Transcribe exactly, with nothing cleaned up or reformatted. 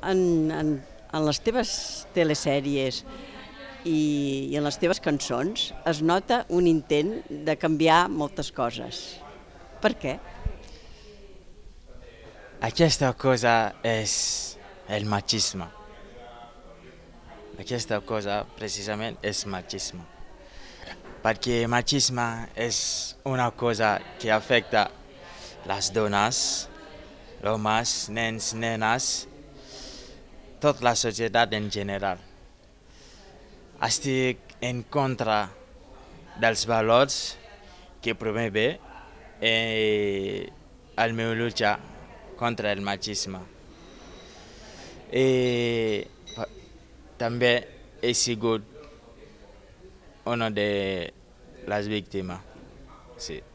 en, en, en les teves telesèries i, i en les teves cançons es nota un intent de canviar moltes coses. Per què? Aquesta cosa és el machisme. Aquesta cosa precisament és machisme. Perquè el machisme és una cosa que afecta les dones, homes, nens, nenes, tota la societat en general. Estic en contra dels valors que promove eh, el meu lluita contra el machisme. I també he sigut una de les víctimes. Sí.